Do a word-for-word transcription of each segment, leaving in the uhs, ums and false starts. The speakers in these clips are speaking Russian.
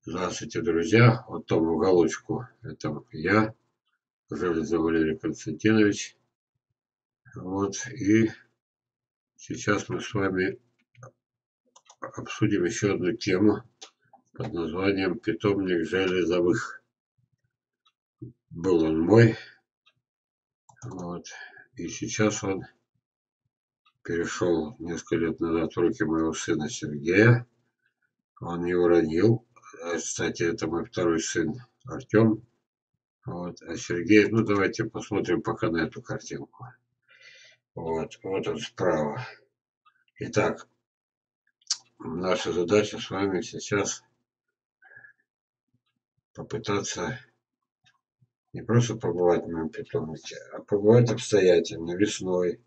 Здравствуйте, друзья! Вот там в уголочку это я, Железов Валерий Константинович. Вот, и сейчас мы с вами обсудим еще одну тему под названием «Питомник Железовых». Был он мой, вот, и сейчас он перешел несколько лет назад в руки моего сына Сергея. Он не уронил. Кстати, это мой второй сын Артем. Вот, а Сергей, ну давайте посмотрим пока на эту картинку. Вот, вот он справа. Итак, наша задача с вами сейчас попытаться не просто побывать в моем питомнике, а побывать обстоятельно, весной.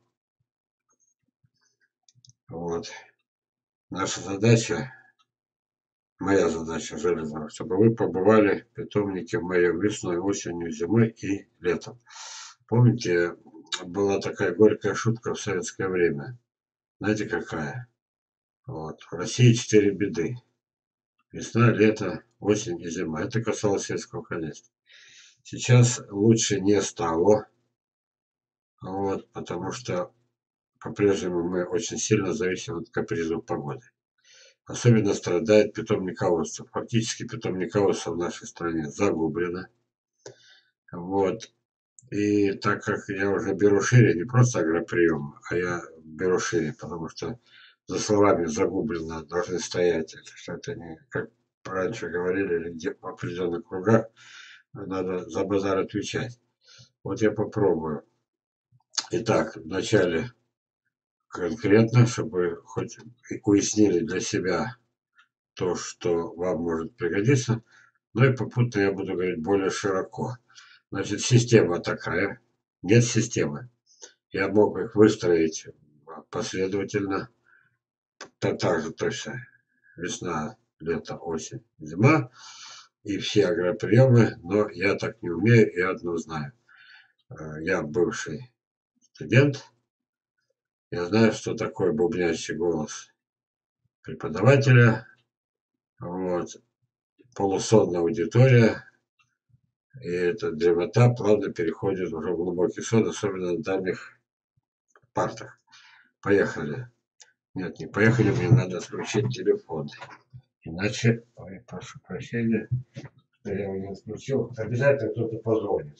Вот. Наша задача, моя задача, Железного, чтобы вы побывали в питомнике в моем весной, осенью, зимой и летом. Помните, была такая горькая шутка в советское время. Знаете, какая? Вот. В России четыре беды. Весна, лето, осень и зима. Это касалось сельского хозяйства. Сейчас лучше не стало. Вот, потому что по-прежнему мы очень сильно зависим от капризов погоды. Особенно страдает питомниководство. Фактически питомниководство в нашей стране загублено. Вот. И так как я уже беру шире, не просто агроприем, а я беру шире, потому что за словами загублено должны стоять. Что это не, как раньше говорили, или где в определенных кругах надо за базар отвечать. Вот я попробую. Итак, вначале конкретно, чтобы хоть уяснили для себя то, что вам может пригодиться, но и попутно я буду говорить более широко. Значит, система такая, нет системы. Я мог их выстроить последовательно, то так же точно. Весна, лето, осень, зима и все агроприемы, но я так не умею и одно знаю. Я бывший студент, я знаю, что такое бубнящий голос преподавателя, вот, полусонная аудитория, и эта дремота плавно переходит уже в глубокий сон, особенно на дальних партах. Поехали. Нет, не поехали, мне надо отключить телефон. Иначе, ой, прошу прощения, что я его не отключил, обязательно кто-то позвонит.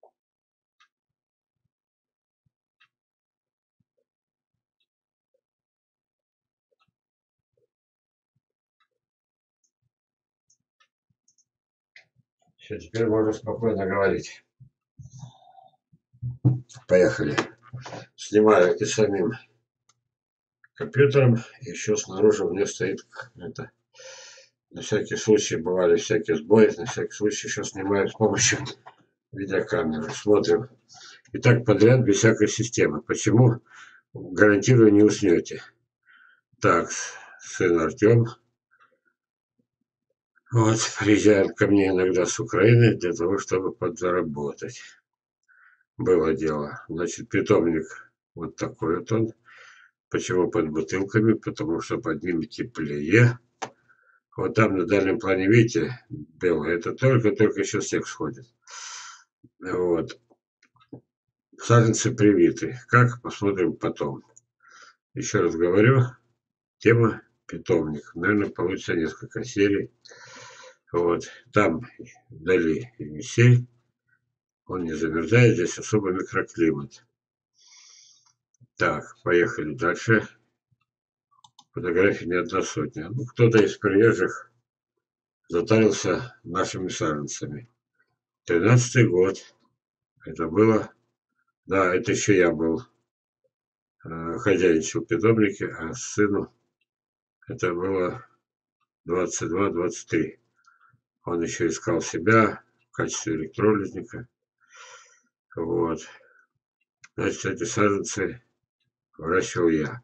Все, теперь можно спокойно говорить. Поехали. Снимаю и самим компьютером. Еще снаружи у меня стоит это. На всякий случай бывали всякие сбои. На всякий случай еще снимаю с помощью видеокамеры. Смотрим. И так подряд без всякой системы. Почему? Гарантирую, не уснете. Так, сын Артем. Вот, приезжает ко мне иногда с Украины для того, чтобы подзаработать. Было дело. Значит, питомник вот такой вот он. Почему под бутылками? Потому что под ними теплее. Вот там на дальнем плане, видите, белое, это только-только еще снег сходит. Вот. Саженцы привиты. Как? Посмотрим потом. Еще раз говорю, тема питомник. Наверное, получится несколько серий. Вот. Там вдали Енисей. Он не замерзает, здесь особо микроклимат. Так, поехали дальше. Фотографий не одна сотня. Ну, кто-то из приезжих затарился нашими саженцами. Тринадцатый год. Это было... Да, это еще я был. Э, хозяйничал в питомнике, а сыну это было двадцать два двадцать три. Он еще искал себя в качестве электролизника. Вот. Значит, эти саженцы выращивал я.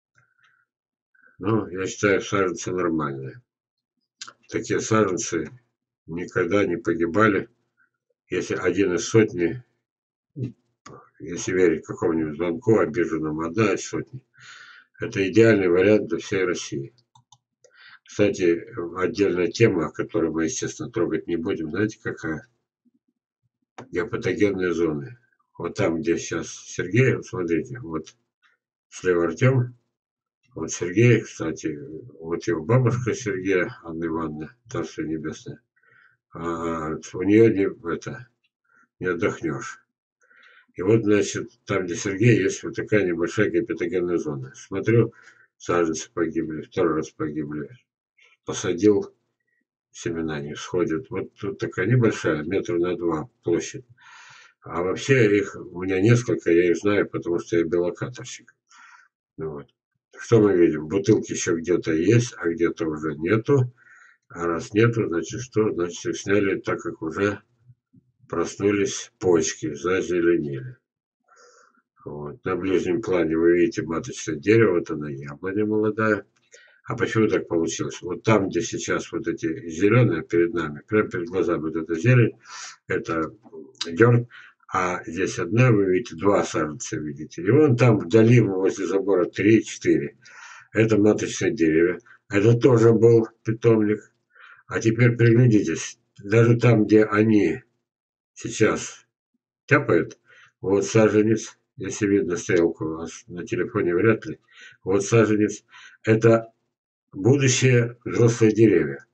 Ну, я считаю, саженцы нормальные. Такие саженцы никогда не погибали, если один из сотни, если верить какому-нибудь звонку обиженному, одна из сотни. Это идеальный вариант для всей России. Кстати, отдельная тема, которую мы, естественно, трогать не будем, знаете, какая? Геопатогенные зоны. Вот там, где сейчас Сергей, смотрите, вот слева Артем, вот Сергей, кстати, вот его бабушка Сергея, Анна Ивановна, Царство Небесное, а у нее не, это, не отдохнешь. И вот, значит, там, где Сергей, есть вот такая небольшая геопатогенная зона. Смотрю, саженцы погибли, второй раз погибли. Посадил, семена не всходят. Вот тут такая небольшая, метра на два площадь. А вообще их у меня несколько, я их знаю, потому что я белокаторщик. Вот. Что мы видим? Бутылки еще где-то есть, а где-то уже нету. А раз нету, значит что? Значит их сняли, так как уже проснулись почки, зазеленели. Вот. На ближнем плане вы видите маточное дерево, вот она яблоня молодая. А почему так получилось? Вот там, где сейчас вот эти зеленые перед нами, прямо перед глазами вот эта зелень, это дерн, а здесь одна, вы видите, два саженца видите. И вон там вдали, возле забора, три-четыре. Это маточное дерево. Это тоже был питомник. А теперь приглядитесь. Даже там, где они сейчас тяпают, вот саженец, если видно стрелку у вас на телефоне, вряд ли. Вот саженец. Это будущие взрослые деревья.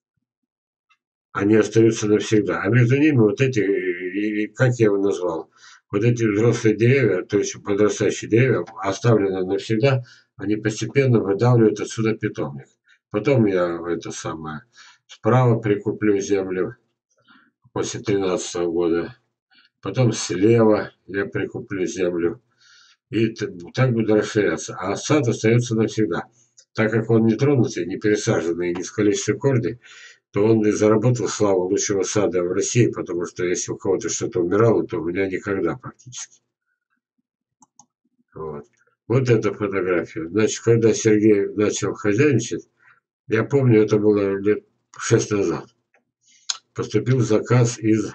Они остаются навсегда. А между ними вот эти, как я его назвал, вот эти взрослые деревья, то есть подрастающие деревья, оставленные навсегда, они постепенно выдавливают отсюда питомник. Потом я это самое справа прикуплю землю после тринадцатого года. Потом слева я прикуплю землю. И так буду расширяться. А сад остается навсегда. Так как он не тронутый, не пересаженный, не с количеством корней, то он и заработал славу лучшего сада в России, потому что если у кого-то что-то умирало, то у меня никогда практически. Вот. Вот эта фотография. Значит, когда Сергей начал хозяйничать, я помню, это было лет шесть назад, поступил заказ из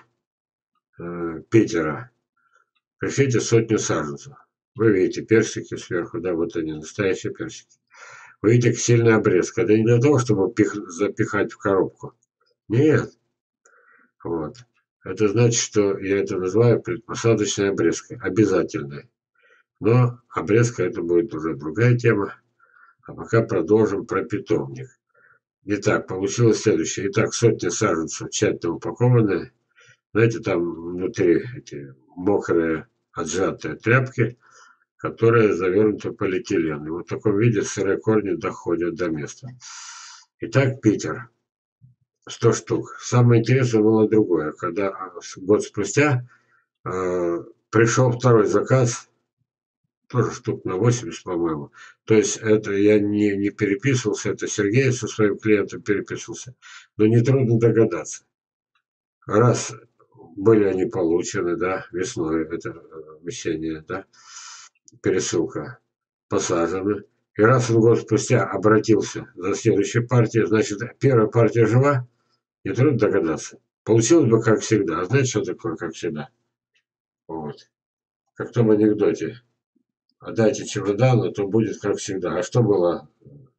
э, Питера. Пришлите сотню саженцев. Вы видите персики сверху, да, вот они, настоящие персики. Вы видите, сильный обрез. Это не для того, чтобы пих, запихать в коробку. Нет. Вот. Это значит, что я это называю предпосадочной обрезкой. Обязательной. Но обрезка это будет уже другая тема. А пока продолжим про питомник. Итак, получилось следующее. Итак, сотни саженцев тщательно упакованные. Знаете, там внутри эти мокрые отжатые тряпки, которые завернуты в полиэтилен. И вот в таком виде сырые корни доходят до места. Итак, Питер. сто штук. Самое интересное было другое. Когда год спустя э, пришел второй заказ, тоже штук на восемьдесят, по-моему. То есть это я не, не переписывался, это Сергей со своим клиентом переписывался. Но нетрудно догадаться. Раз были они получены, да, весной, это весенняя, да, пересылка, посажены. И раз он год спустя обратился за следующей партией, значит, первая партия жива, нетрудно догадаться. Получилось бы как всегда. А знаете, что такое как всегда? Вот. Как в том анекдоте. Отдайте чемодан, то будет как всегда. А что было?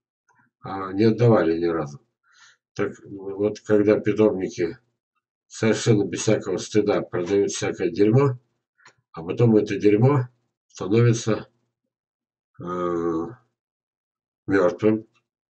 А не отдавали ни разу. Так вот, когда питомники совершенно без всякого стыда продают всякое дерьмо, а потом это дерьмо становится э, мертвым,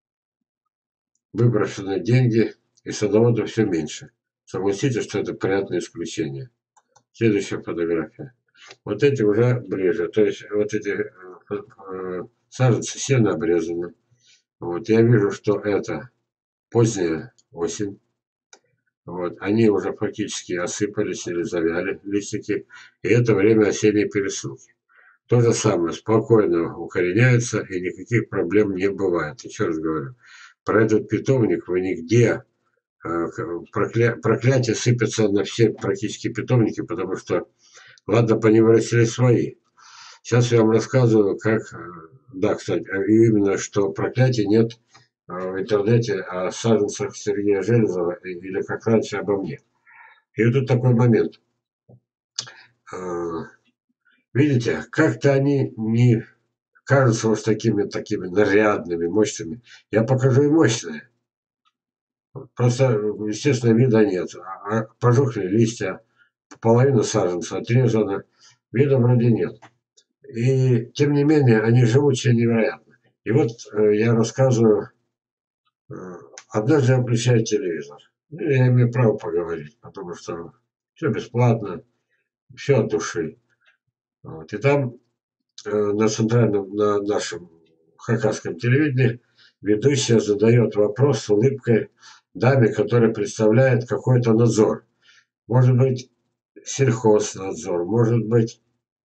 выброшенные деньги, и садоводов все меньше. Согласитесь, что это приятное исключение. Следующая фотография. Вот эти уже ближе. То есть вот эти э, э, саженцы сено обрезаны. Вот я вижу, что это поздняя осень. Вот, они уже фактически осыпались или завяли листики. И это время осенней пересылки. То же самое, спокойно укореняются и никаких проблем не бывает. Еще раз говорю, про этот питомник вы нигде, э, прокля... проклятие сыпется на все практически питомники, потому что, ладно, по ним вырастили свои. Сейчас я вам рассказываю, как, да, кстати, именно, что проклятия нет в интернете о саженцах Сергея Железова или как раньше обо мне. И тут такой момент. Видите, как-то они не кажутся уж такими, такими нарядными, мощными. Я покажу и мощные. Просто, естественно, вида нет. А пожухли листья, половина саженца отрезана, вида вроде нет. И тем не менее, они живучие невероятно. И вот э, я рассказываю, э, однажды я включаю телевизор. Ну, я имею право поговорить, потому что все бесплатно, все от души. Вот. И там э, на центральном, на нашем хакасском телевидении ведущая задает вопрос с улыбкой даме, которая представляет какой-то надзор. Может быть, сельхознадзор, может быть,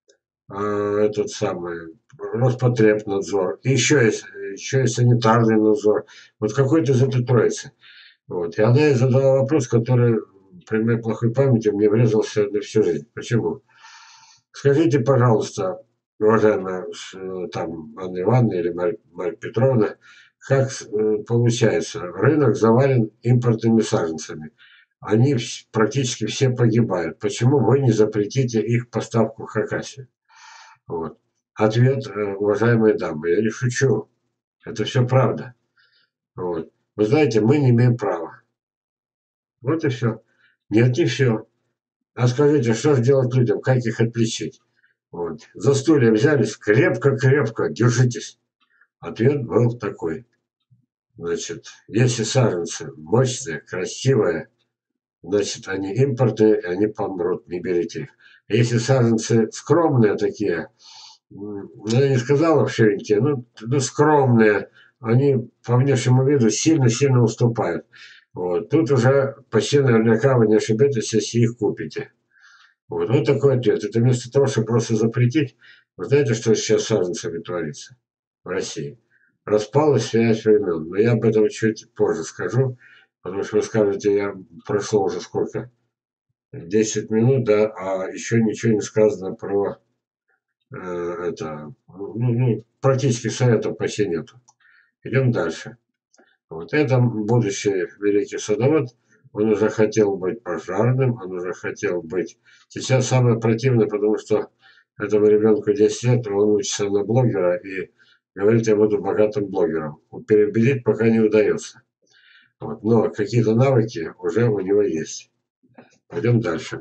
а, этот самый Роспотребнадзор, и еще есть, еще есть санитарный надзор. Вот какой-то из этой троицы. Вот. И она ей задала вопрос, который при моей плохой памяти мне врезался на всю жизнь. Почему? Скажите, пожалуйста, уважаемая э, там Анна Ивановна или Марья, Марья Петровна, как э, получается, рынок завален импортными саженцами. Они вс- практически все погибают. Почему вы не запретите их поставку в Хакасию? Вот. Ответ, э, уважаемые дамы, я не шучу. Это все правда. Вот. Вы знаете, мы не имеем права. Вот и все. Нет, не все. А скажите, что же делать людям, как их отличить? Вот. За стулья взялись, крепко-крепко, держитесь. Ответ был такой. Значит, если саженцы мощные, красивые, значит, они импортные, и они помрут, не берите их. Если саженцы скромные такие, ну, я не сказал вообще, ну, ну, скромные, они по внешнему виду сильно-сильно уступают. Вот. Тут уже почти наверняка вы не ошибетесь, если их купите. Вот, вот такой ответ. Это вместо того, чтобы просто запретить, вы знаете, что сейчас с саженцами творится в России? Распалась связь времен. Но я об этом чуть позже скажу, потому что вы скажете, я прошло уже сколько? десять минут, да, а еще ничего не сказано про э, это, ну, ну, практически советов почти нету. Идем дальше. Вот это будущий великий садовод, он уже хотел быть пожарным, он уже хотел быть... Сейчас самое противное, потому что этому ребенку десять лет, он учится на блогера и говорит, я буду богатым блогером. Переубедить пока не удается. Вот. Но какие-то навыки уже у него есть. Пойдем дальше.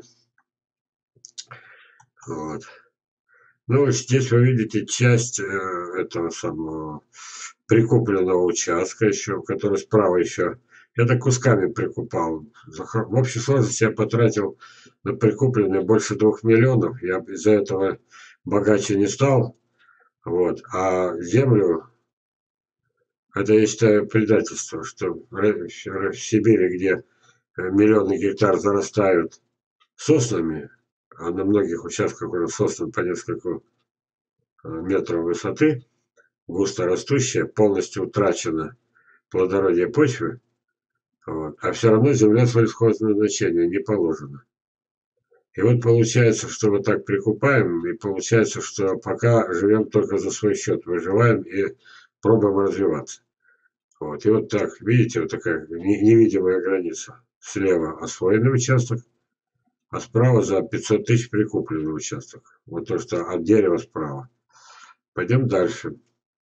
Вот. Ну, здесь вы видите часть э, этого самого прикупленного участка еще, который справа еще. Я так кусками прикупал. В общей сложности я потратил на прикупленные больше двух миллионов. Я из-за этого богаче не стал. Вот. А землю, это я считаю предательство, что в Сибири, где миллионы гектар зарастают соснами, а на многих участках уже сосны по несколько метров высоты, густо растущая, полностью утрачено плодородие почвы, вот, а все равно земля свое исходное значение не положено. И вот получается, что мы так прикупаем, и получается, что пока живем только за свой счет, выживаем и пробуем развиваться. Вот. И вот так, видите, вот такая невидимая граница. Слева освоенный участок, а справа за пятьсот тысяч прикупленный участок. Вот то, что от дерева справа. Пойдем дальше.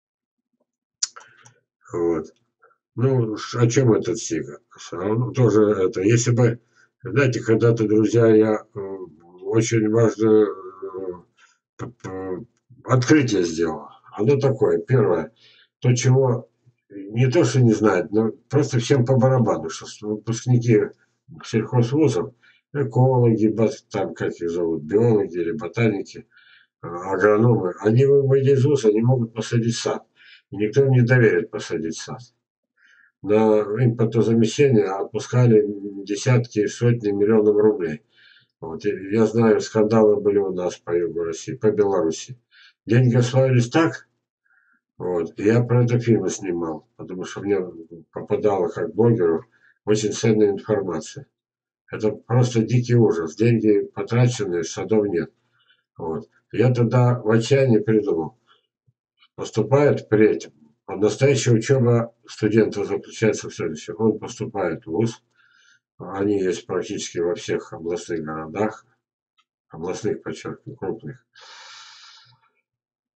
Вот. Ну, о чем этот стих? Он тоже это, если бы, знаете, когда-то, друзья, я э, очень важное э, открытие сделал. Оно такое, первое, то, чего не то, что не знают, но просто всем по барабану, что выпускники сельхозвузов, экологи, там, как их зовут, биологи или ботаники, агрономы, они, выйдя из вуза, не могут посадить сад. И никто им не доверит посадить сад. На импортозамещение отпускали десятки, сотни миллионов рублей. Вот. Я знаю, скандалы были у нас по югу России, по Беларуси. Деньги освоились так, вот, и я про это фильмы снимал, потому что мне попадала как блогеру очень ценная информация. Это просто дикий ужас. Деньги потраченные, садов нет. Вот. Я тогда в отчаянии придумал. Поступает впредь. А настоящая учеба студента заключается в следующем. Он поступает в вуз. Они есть практически во всех областных городах. Областных, подчеркну, крупных.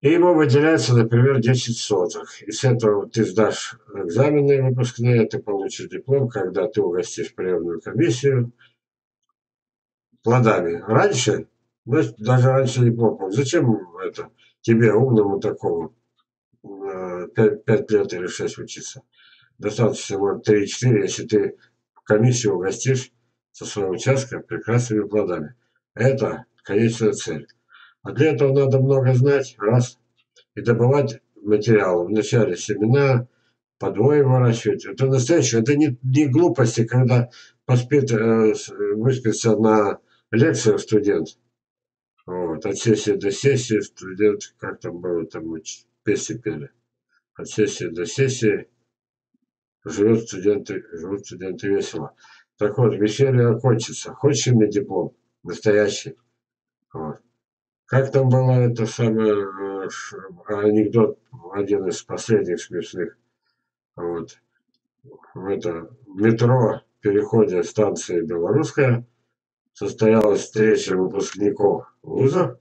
И ему выделяется, например, десять сотых. И с этого ты сдашь экзамены выпускные, ты получишь диплом, когда ты угостишь приемную комиссию плодами. Раньше, ну, даже раньше не пробовал. Зачем это тебе, умному такому, э, пять, пять лет или шесть учиться? Достаточно, может, три-четыре, если ты комиссию угостишь со своего участка прекрасными плодами. Это конечная цель. А для этого надо много знать, раз, и добывать материалы. Вначале семена, подвое выращивать. Это настоящее, это не, не глупости, когда поспит, э, выспится на лекциях студент. Вот, от сессии до сессии студент, как там было, там мы песни пели. От сессии до сессии живут студенты, живут студенты весело. Так вот, веселье окончится. Хочешь иметь диплом? Настоящий. Вот. Как там было это самое, э, анекдот, один из последних смешных. Вот. В это метро, в переходе станции Белорусская, состоялась встреча выпускников вузов,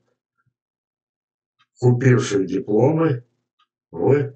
купивших дипломы в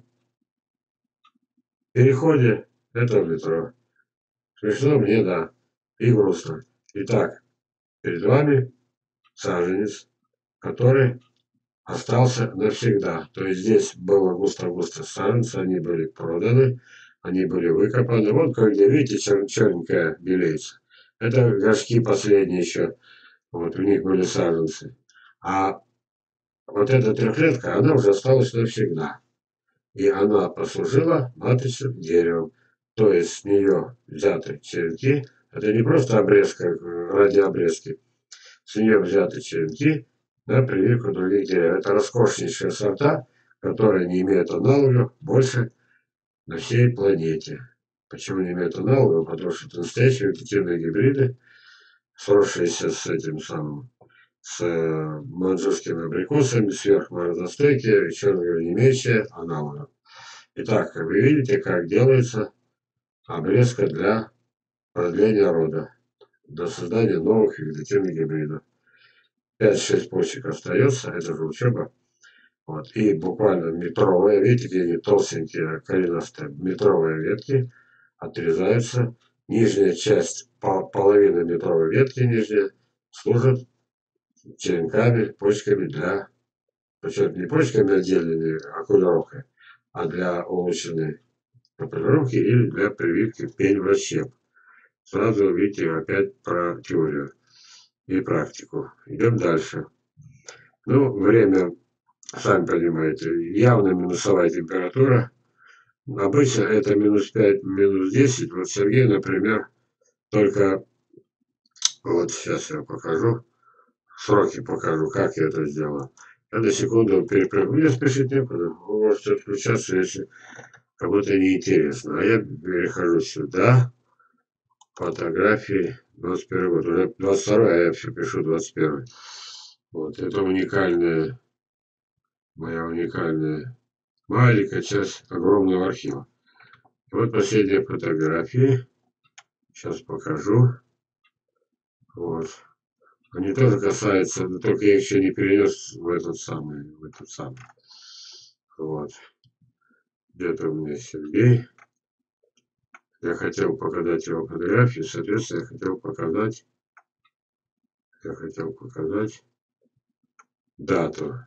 переходе этого метро. Смешно мне, да, и грустно. Итак, перед вами саженец, который остался навсегда. То есть здесь было густо-густо саженцы, они были проданы, они были выкопаны. Вот как где, видите, чер черненькая белеется. Это горшки последние еще. Вот у них были саженцы. А вот эта трехлетка, она уже осталась навсегда. И она послужила маточным деревом. То есть с нее взяты черенки. Это не просто обрезка ради обрезки. С нее взяты черенки на прививку других деревьев. Это роскошнейшие сорта, которые не имеют аналогов больше на всей планете. Почему не имеют аналогов? Потому что это настоящие вегетативные гибриды, сросшиеся с этим самым, с маньчжурскими абрикосами, сверхморозостойкие, еще раз говорю, не имеющие аналогов. Итак, как вы видите, как делается обрезка для продления рода, до создания новых вегетативных гибридов. пять-шесть почек остается, это же учеба. Вот. И буквально метровые, видите, где они толстенькие, коренастые, метровые ветки отрезаются. Нижняя часть, половина метровой ветки нижняя, служит черенками, почками для, причем не почками отдельными, а окулировкой, а для улучшенной окулировки или для прививки пень в расщеп. Сразу видите опять про теорию и практику. Идем дальше. Ну, время, сами понимаете, явно минусовая температура. Обычно это минус пять, минус десять. Вот Сергей, например, только, вот сейчас я покажу, сроки покажу, как я это сделал. Я на секунду перепрыгну. Не спешить некуда. Вы можете отключаться, если кому-то неинтересно. А я перехожу сюда. Фотографии. двадцать первый год. Уже двадцать второй, а я все пишу двадцать первый. Вот. Это уникальная, моя уникальная маленькая часть огромного архива. И вот последние фотографии. Сейчас покажу. Вот. Они тоже касаются, но только я еще не перенес в этот самый, в этот самый. Вот. Где-то у меня Сергей. Я хотел показать его фотографии, соответственно, я хотел показать, я хотел показать дату.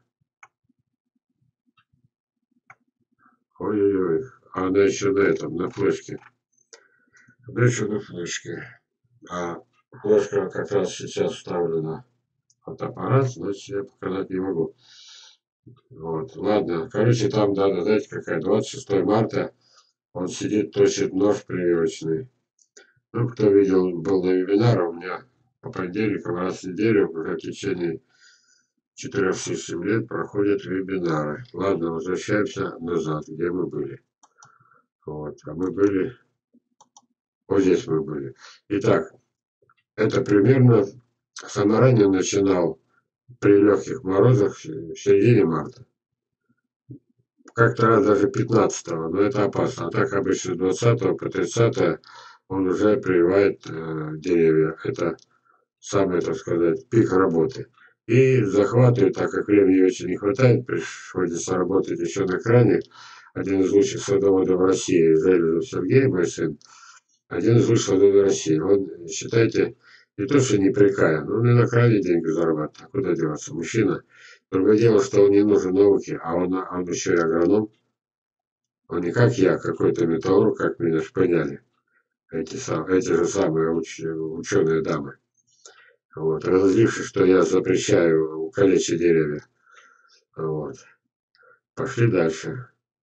Ой-ой-ой, а она еще на этом, на флешке. Она еще на флешке. А флешка как раз сейчас вставлена в фотоаппарат, значит, я показать не могу. Вот, ладно. Короче, там дата, знаете, какая? двадцать шестое марта. Он сидит, точит нож прививочный. Ну, кто видел, был на вебинаре, у меня по понедельникам раз в неделю, уже в течение четырёх-шести лет проходят вебинары. Ладно, возвращаемся назад, где мы были. Вот, а мы были, вот здесь мы были. Итак, это примерно самое раннее начинал при легких морозах в середине марта. Как-то раз даже пятнадцатого, но это опасно. А так обычно с двадцатого по тридцатое он уже прививает э, деревья. Это самый, так сказать, пик работы. И захватываю, так как времени очень не хватает, приходится работать еще на кране. Один из лучших садоводов в России, Железов Сергей, мой сын, один из лучших садоводов России. Он, считайте, не то, что не прикая, но он и на кране деньги зарабатывает. А куда деваться? Мужчина. Другое дело, что он не нужен науке, а он, он еще и агроном. Он не как я, какой-то металлург, как меня шпыняли. Эти, сам, эти же самые уч, ученые дамы. Вот, разозлившись, что я запрещаю калечить деревья. Вот. Пошли дальше.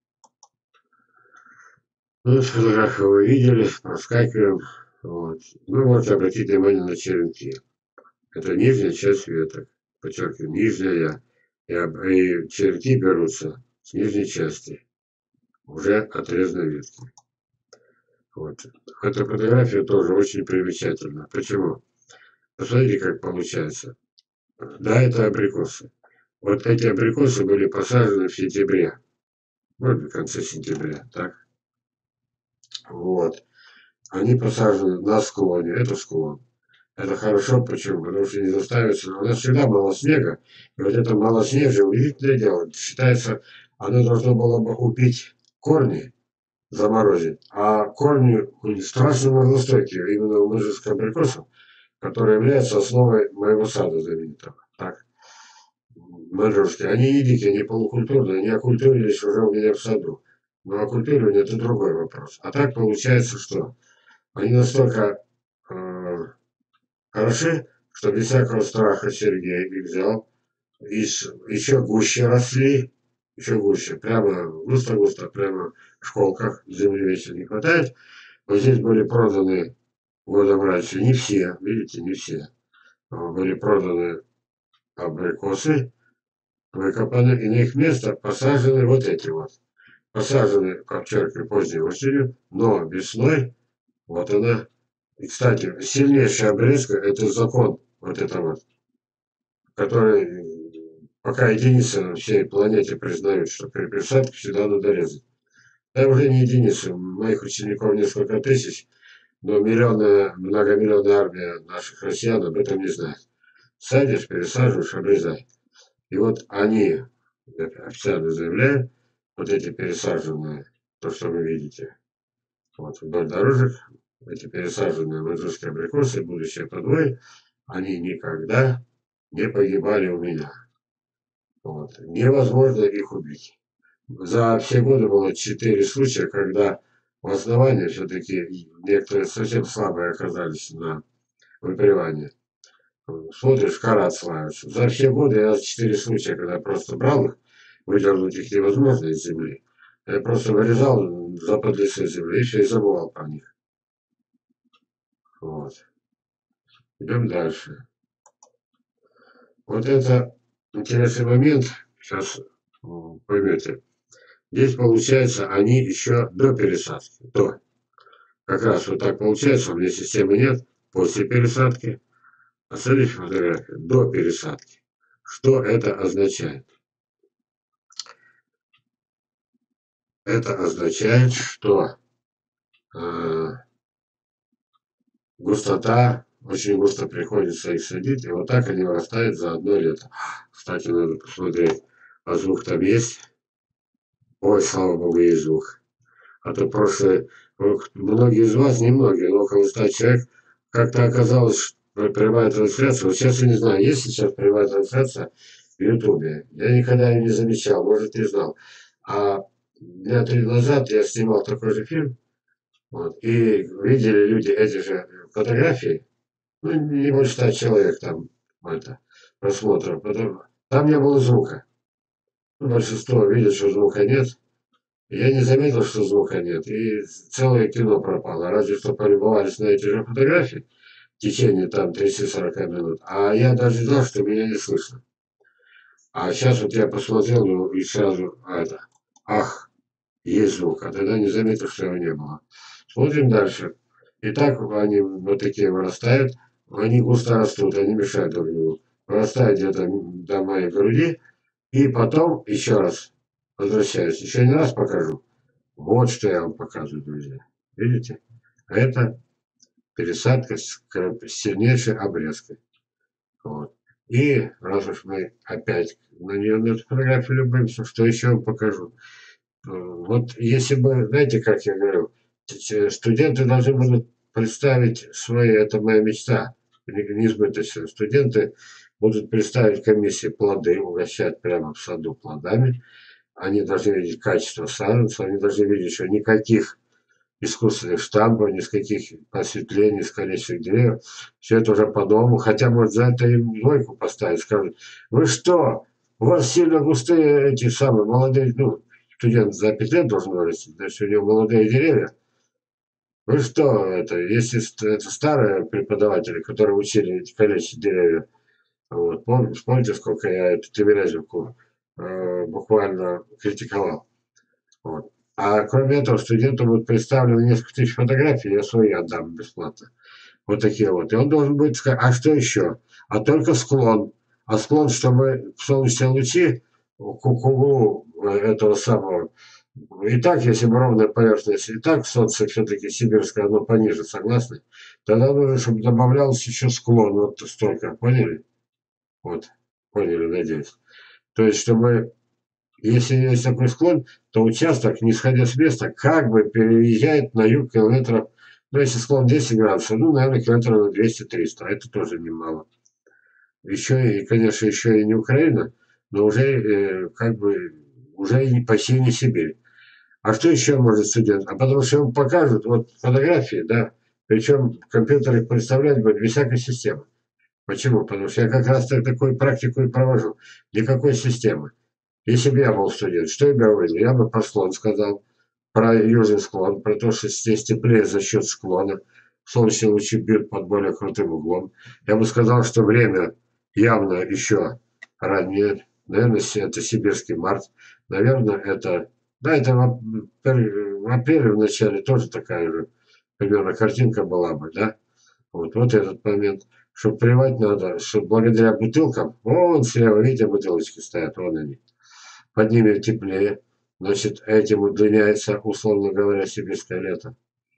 Ну, фотографию вы видели, проскакиваем. Вот. Вы можете обратить внимание на черенки. Это нижняя часть веток. Подчеркиваю, нижняя. И, и черенки берутся с нижней части. Уже отрезанной ветки. Вот. Эта фотография тоже очень примечательна. Почему? Посмотрите, как получается. Да, это абрикосы. Вот эти абрикосы были посажены в сентябре. Может быть, в конце сентября, так? Вот. Они посажены на склоне. Это склон. Это хорошо, почему? Потому что не заставится. У нас всегда мало снега. И вот это малоснежие, удивительное дело. Считается, оно должно было бы убить корни, заморозить. А корни страшно морозостойкие. Именно у мужских абрикосов, которые являются основой моего сада знаменитого. Так. Манжурские. Они не дикие, не полукультурные, они окультурились уже у меня в саду. Но окультуривание это другой вопрос. А так получается, что они настолько э, хороши, что без всякого страха Сергей их взял. И еще гуще росли, еще гуще. Прямо густо-густо, прямо в школках земли вечно не хватает. Вот здесь были проданы годом раньше, не все, видите, не все. Были проданы абрикосы, выкопаны, и на их место посажены вот эти вот. Посажены, подчеркиваю, поздней осенью, но весной, вот она. И, кстати, сильнейшая обрезка – это закон, вот это вот, который пока единицы на всей планете признают, что при присадке всегда надо резать. Да уже не единицы, моих учеников несколько тысяч, но миллионная, многомиллионная армия наших россиян об этом не знает. Садишь, пересаживаешь, обрезай. И вот они официально заявляют, вот эти пересаженные, то, что вы видите, вот вдоль дорожек, эти пересаженные маньчжурские абрикосы, будущее подвой, они никогда не погибали у меня. Вот. Невозможно их убить. За все годы было четыре случая, когда в основании все-таки некоторые совсем слабые оказались на выпривании. Смотришь, кора отслаивается. За все годы я четыре случая, когда просто брал их, выдернуть их невозможно из земли. Я просто вырезал за-под лицо земли и все, и забывал про них. Вот. Идем дальше. Вот это интересный момент, сейчас поймете. Здесь получается, они еще до пересадки. До. Как раз вот так получается, у меня системы нет. После пересадки. А следующая фотография. До пересадки. Что это означает? Это означает, что э, густота, очень густо приходится их садить, и вот так они вырастают за одно лето. Кстати, надо посмотреть, а звук там есть? Ой, слава богу, есть звук. А то прошлое, многие из вас, не многие, но около ста человек, как-то оказалось, прямая трансляция. Вот сейчас я не знаю, есть сейчас прямая трансляция в Ютубе. Я никогда ее не замечал, может, не знал. А дня три назад я снимал такой же фильм, вот, и видели люди эти же фотографии, ну, не больше ста человек там, это, просмотров. Потом, там не было звука. Ну, большинство видят, что звука нет. Я не заметил, что звука нет, и целое кино пропало. Разве что полюбовались на эти же фотографии в течение там тридцати-сорока минут. А я даже знал, что меня не слышно. А сейчас вот я посмотрел, ну и сразу, это, ах, есть звук, а тогда не заметил, что его не было. Смотрим дальше. Итак, они вот такие вырастают, они густо растут, они мешают друг другу. Вырастают где-то до моей груди, и потом, еще раз, возвращаюсь, еще не раз покажу. Вот что я вам показываю, друзья. Видите? Это пересадка с сильнейшей обрезкой. Вот. И раз уж мы опять на нее на эту фотографию любуемся, что еще вам покажу. Э, Вот если бы, знаете, как я говорю, т- студенты должны будут представить свои, это моя мечта, не- неизбыточная. Студенты будут представить комиссии плоды, угощать прямо в саду плодами. Они должны видеть качество саженцев, они должны видеть, что никаких искусственных штампов, ни с каких осветлений, с количества деревьев. Все это уже по-новому. Хотя, может, за это им двойку поставить. Скажут, вы что, у вас сильно густые эти самые молодые, ну, студент за пять лет должен вырасти, значит, у него молодые деревья. Вы что, это, если это старые преподаватели, которые учили калечить деревья, вот, помните, помните, сколько я эту Тимирязевку э, буквально критиковал. Вот. А кроме этого, студенту будет представлено несколько тысяч фотографий, я свои отдам бесплатно. Вот такие вот. И он должен будет сказать, а что еще? А только склон. А склон, чтобы солнечные лучи к углу этого самого. И так, если бы ровная поверхность, и так солнце все-таки сибирское, оно пониже, согласны? Тогда нужно, чтобы добавлялся еще склон, вот столько, поняли? Вот, поняли, надеюсь. То есть, чтобы если есть такой склон, то участок, не сходя с места, как бы переезжает на юг километров, ну, если склон десять градусов, ну, наверное, километров на двести-триста, а это тоже немало. Еще и, конечно, еще и не Украина, но уже э, как бы уже и почти не Сибирь. А что еще может студент? А потому что ему покажут вот фотографии, да, причем компьютер их представлять будет без всякой системы. Почему? Потому что я как раз так такую практику и провожу. Никакой системы. Если бы я был студент, что я бы увидел? Я бы про склон сказал, про южный склон, про то, что здесь теплее за счет склона, солнечные лучи бьют под более крутым углом. Я бы сказал, что время явно еще раннее. Наверное, это сибирский март. Наверное, это... Да, это в, в апреле в начале тоже такая же примерно картинка была бы, да? Вот, вот этот момент. Чтобы плевать надо, что благодаря бутылкам, вон слева, видите, бутылочки стоят, вон они. Под ними теплее, значит, этим удлиняется, условно говоря, сибирское лето.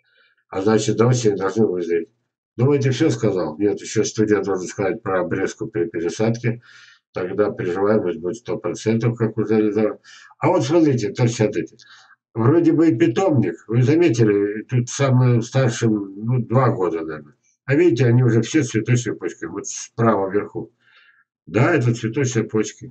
А значит, до осени должны вызреть. Думаете, все сказал? Нет, еще студент должен сказать про обрезку при пересадке. Тогда приживаемость будет сто процентов, как уже реализовано. А вот смотрите, товарищ смотрите. Вроде бы и питомник. Вы заметили, тут самым старшим, ну, два года, наверное. А видите, они уже все с цветочной почкой. Вот справа вверху. Да, это цветочные почки.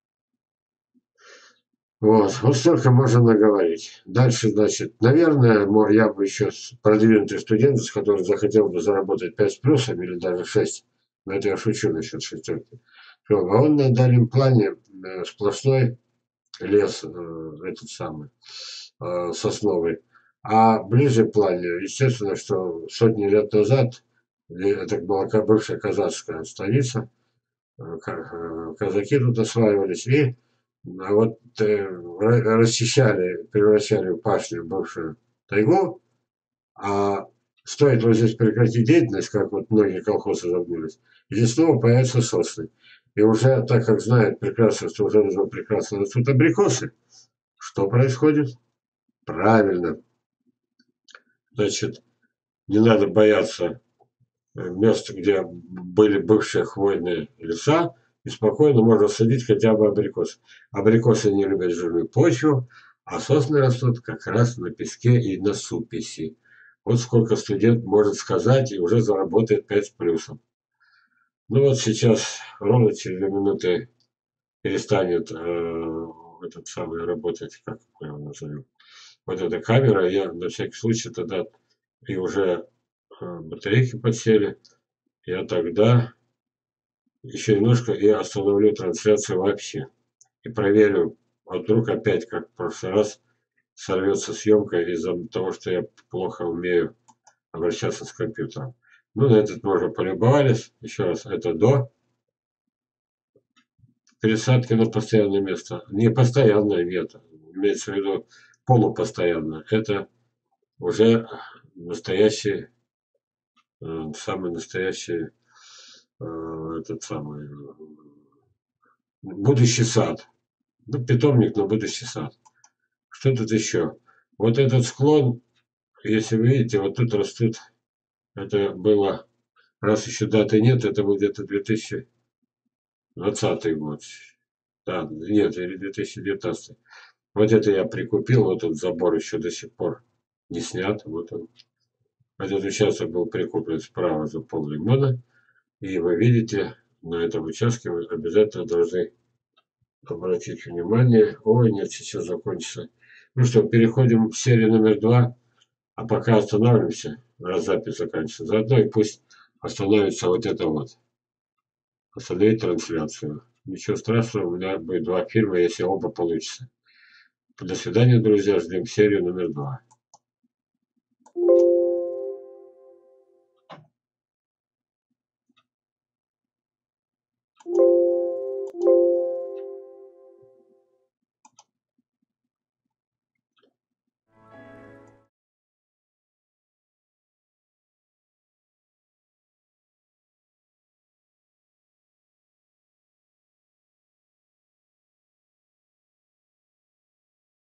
Вот, вот столько можно наговорить. Дальше, значит, наверное, я бы еще продвинутый студент, с которым захотел бы заработать пять с плюсом или даже шесть, но это я шучу насчет шестерки. А он на дальнем плане э, сплошной лес, э, этот самый, э, сосновый. А ближе в плане, естественно, что сотни лет назад, это была бывшая казахская столица, э, казаки тут осваивались, и а вот э, расчищали, превращали в пашню бывшую тайгу, а стоит вот здесь прекратить деятельность, как вот многие колхозы загнулись, и здесь снова появятся сосны. И уже, так как знают прекрасно, что уже нужно прекрасно растут абрикосы, что происходит? Правильно. Значит, не надо бояться мест, где были бывшие хвойные леса, и спокойно можно садить хотя бы абрикосы. Абрикосы не любят жирную почву, а сосны растут как раз на песке и на суписи. Вот сколько студент может сказать и уже заработает пять с плюсом. Ну вот сейчас ровно через две минуты перестанет э, этот самый работать, как мы его назовем, вот эта камера. Я на всякий случай тогда и уже э, батарейки подсели. Я тогда еще немножко и остановлю трансляцию вообще. И проверю, а вдруг опять, как в прошлый раз, сорвется съемка из-за того, что я плохо умею обращаться с компьютером. Ну, на этот мы уже полюбовались. Еще раз, это до пересадки на постоянное место. Не постоянное, нет. Имеется в виду полупостоянное. Это уже настоящий, э, самый настоящий, э, этот самый, э, будущий сад. Ну, питомник, но будущий сад. Что тут еще? Вот этот склон, если вы видите, вот тут растут, это было, раз еще даты нет, это был где-то две тысячи двадцатый год. Да, нет, или две тысячи девятнадцатый. Вот это я прикупил, вот этот забор еще до сих пор не снят. Вот он. Этот участок был прикуплен справа за поллимона. И вы видите, на этом участке вы обязательно должны обратить внимание. Ой, нет, сейчас закончится. Ну что, переходим к серии номер два. А пока останавливаемся, раз запись заканчивается. Заодно и пусть остановится вот это вот. Остановить трансляцию. Ничего страшного, у меня будет два фильма, если оба получится. До свидания, друзья. Ждем серию номер два.